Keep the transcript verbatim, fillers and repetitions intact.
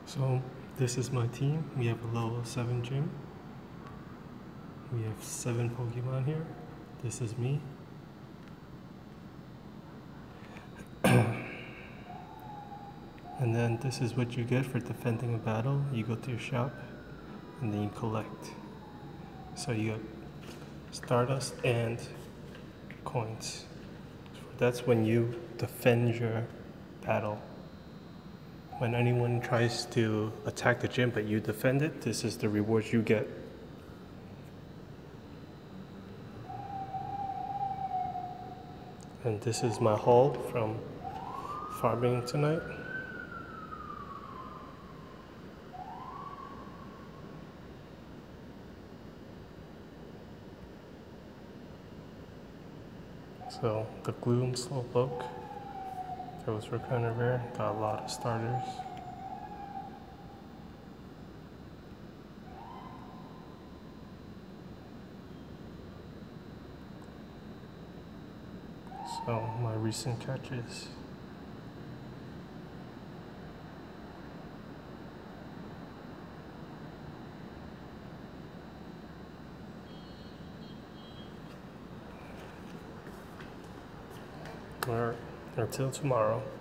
So this is my team. We have a level seven gym. We have seven Pokemon here. This is me. And then this is what you get for defending a battle. You go to your shop and then you collect. So you get Stardust and coins. That's when you defend your battle. When anyone tries to attack the gym but you defend it, this is the rewards you get. And this is my haul from farming tonight. So the Gloom Slowpoke, those were kind of rare, got a lot of starters. So my recent catches. Alright, until tomorrow.